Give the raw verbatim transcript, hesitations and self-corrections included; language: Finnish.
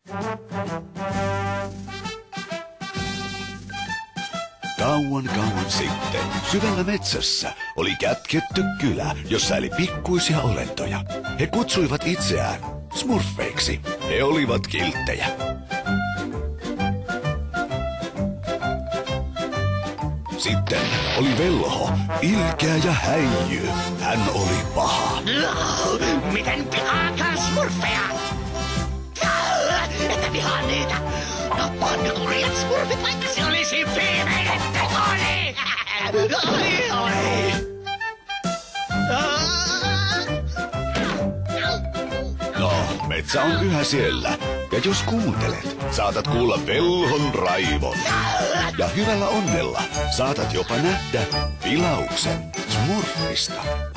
Kauan kauan sitten syvällä metsässä oli kätketty kylä, jossa eli pikkuisia olentoja. He kutsuivat itseään smurfeiksi. He olivat kilttejä. Sitten oli velho, ilkeä ja häijy. Hän oli paha. No, miten pikaakaan smurfeja? Että vihaan niitä. No on kurjat smurfit, vaikka se olisi viimeinen tekoni. Oi, oi. No, metsä on yhä siellä. Ja jos kuuntelet, saatat kuulla velhon raivon. Ja hyvällä onnella saatat jopa nähdä pilauksen smurfista.